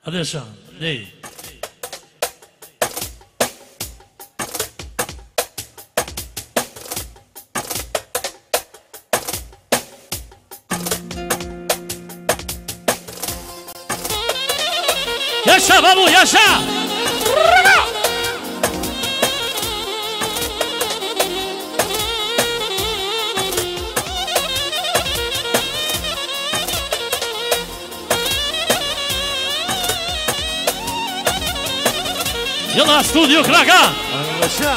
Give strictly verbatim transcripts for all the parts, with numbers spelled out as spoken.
Adesso, lei. Yaşa babu yaşa. Yalla studio Kraka. Yaşa.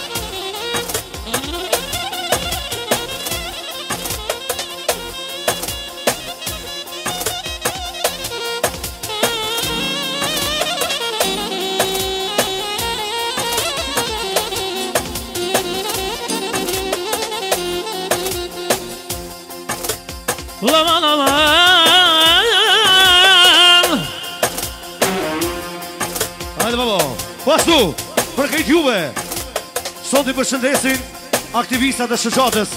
Aman aman. Hajde babo. Pastu, për këtë juve, sot I përshëndesin aktivistat e shoqatës.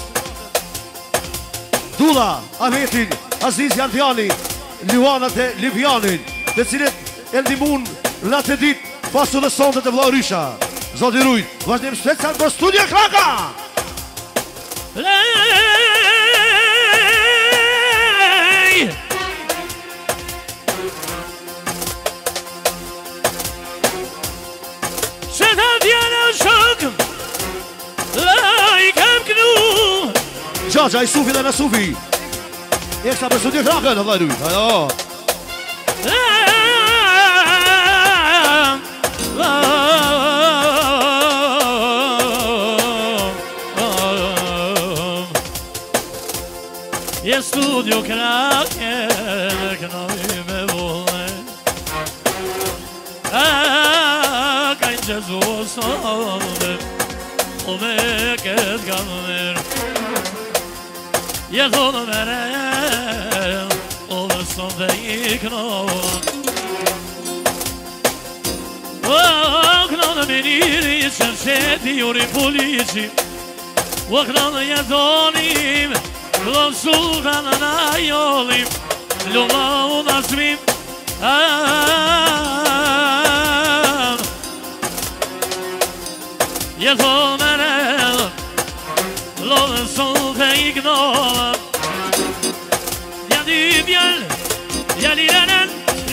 Dula, Ahmetin, Aziz Jardiani, Luanat e Livjanin, të cilët e ndihmun në atë ditë pastu dhe sondet e vëlla Rysha. Zoti rujt, vazhdim special për Studio Kraka. Gjaja I Sufi dhe në Sufi Eksa për Studio Krakën Në vlajruj Ajo Je Studio Krakën Kënoj me vole Ka në gjëzu sove O me këtë kamer Je thonë mere O dhe son dhe I knonë O knonë me njëri që në qeti Juri polici O knonë jetonim Lënë sultanë në jolim Lënë unë asmim Je thonë mere Lënë son dhe I knonë Ja dy bjallë Ja liranën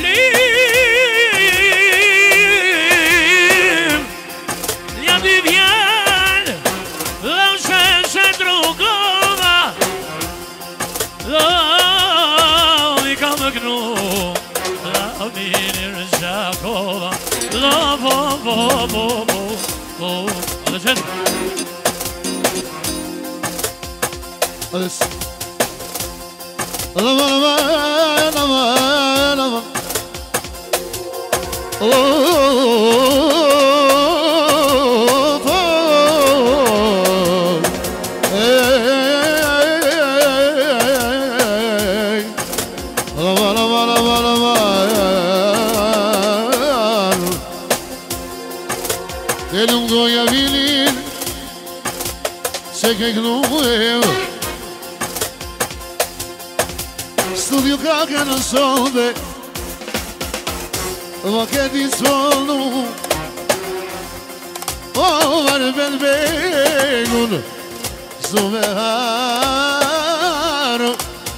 lim Ja dy bjallë Dhe u sheshe trukova Dhe I ka më knu Dhe vinir Zhakova Dhe po po po po po Dhe qëtë Adës Aman aman aman aman Oh Aman aman aman aman Delum goja vilin Se ke gnuem Studio Kraka në sonde Ma këti s'polnu O varë ben begun Sume haru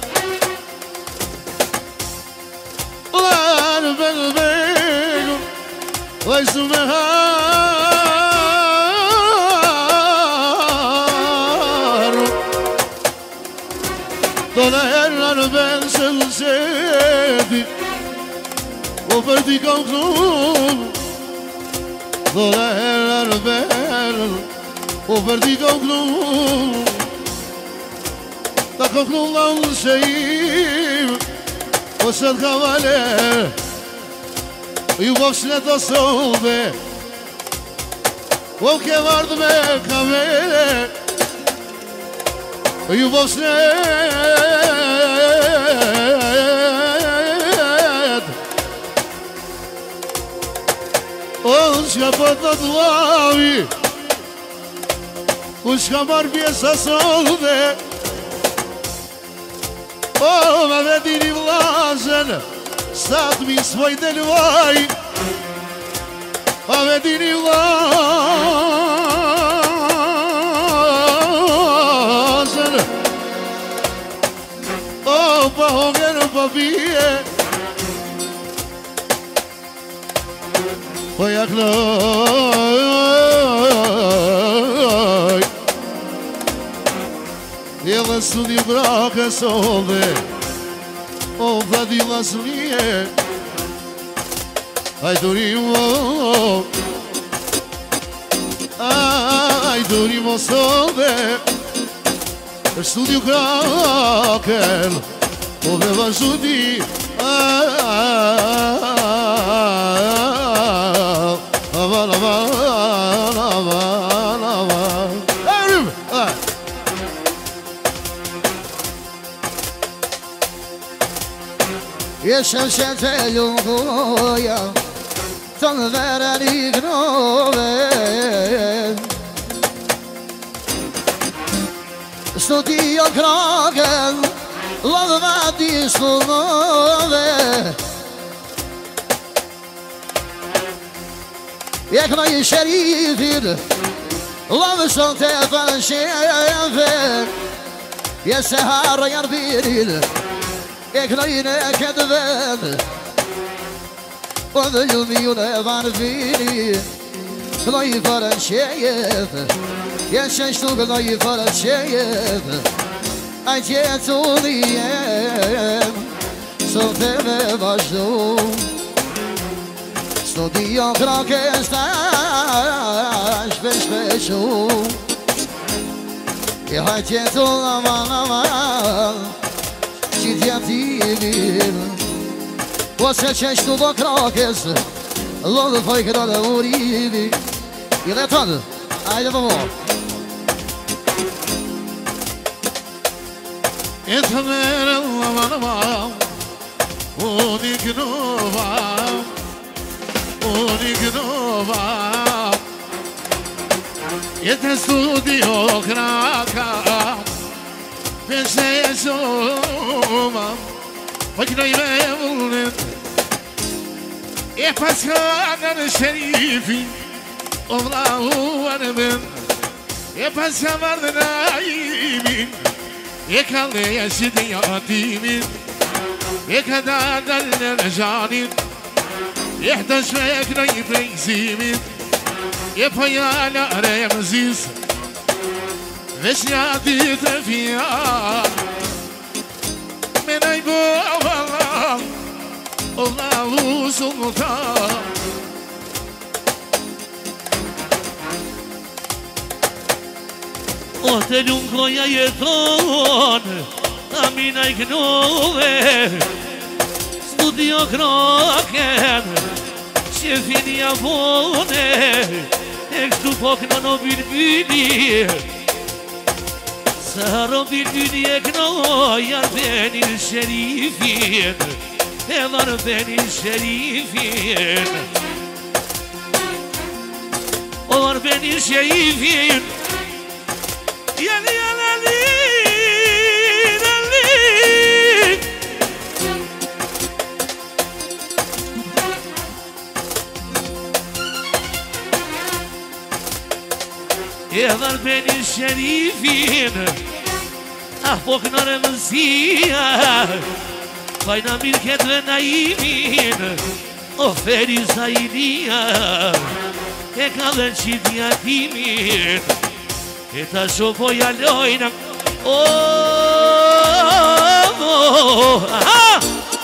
Varë ben begun Vaj sume haru Dona herra në ben Sedi O për ti kam knu Dhe dhe herë në berë O për ti kam knu Ta kam knu nga unë shëjim O së të kamale Ju bëfsh në të sobe O ke vardë me kamele Ju bëfsh në O shka për të të lavi O shka marrë pjesa solve O me veti një vlazën Stat mi svoj delvaj A vedini lazen O pa hoger pa bije Pa jak noj Jela sudi braka sove Ovladila zlije Aj durimo Aj durimo sove Studio Kraken Ove vas žudi Aman, aman, aman, aman Erim! Jesam se te ljuboja Tan verani gnove Studio Kraken Lovati slove Eknoj šerifin Lov som te fan šefer Jese har jarbiril Eknoj neked ven Och the ljumjone var vini Gnoj för en tjejef Jag känns nog gnoj för en tjejef Att jag tog igen Så det var så Studio Kraken stash Bespeso Jag har inte tog aman aman Sitt jag till Você często do Krokes Logo foi que toda Uribe E letando Aí vamos Ethanera lavanama Unignova Unignova Eta studio Kraka Pensei soma Foi que não ia voltar E passava no xerife O lá o anabem E passava no naime E calei a cidinha a time E cada dana jani E da shwek no i prenzimi E pajana remzis Vesjati trafia Menaj bovala Ola u sultan O te lungoja jeton A mina i gnove Studio Kraken Sjefinja vone Ek stu pokno no birbili Saro birbili e gnojar benin šerifin Elar benin šerifin Olar benin šerifin Yali yali yali Elar benin şerifin Ah boknare mzia Fajna mirket ve naimin Oferi zainia E kalen qitja timin E ta shopoja lojna Oh, aha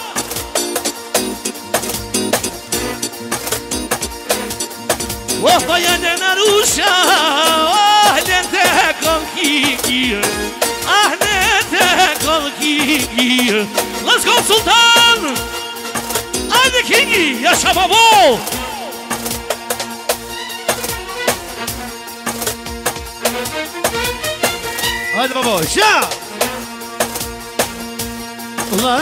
Oh, fajna narusha Oh, lente konkiki Ah, lente konkiki Let's go, Sultan! I'm the Kingi! Yaşa babo! Hadi baba, şa! La,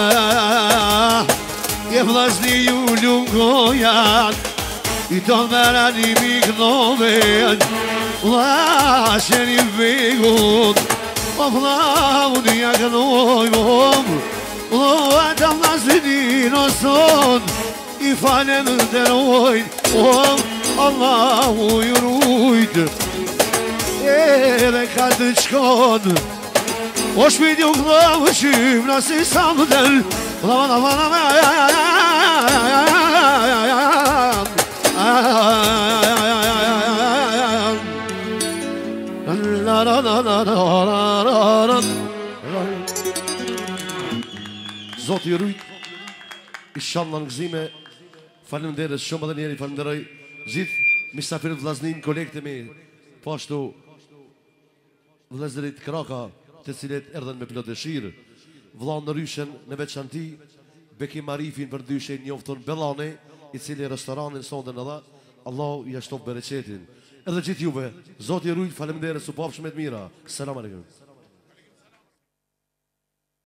je vlazniju ljubgojan I to verani mi gnoven La, šeri vegon O plavni jak nojvom O adam nazidin olsun İfalem derojt O Allahu jurujt Edhe ka të qkon O shpiti u këllavë qym Nasi sa më del Lava lava lava Zotë i rujt Inshallah në gëzime Faleminderit shumë edhe njeri falenderoj Gjithë misafirët vllaznin kolekte me Po ashtu vëllezërit Kraka Të cilet erdhen me plot dëshirë Vllain në ryshen në veçanti Bekim Arifin për dyshe njofton Bellane I cili restoranin sonden edhe Allahu i ashtof bereqetin Edhe gjithë juve Zoti i rujt faleminderit su pafshme të mira Selam aleikum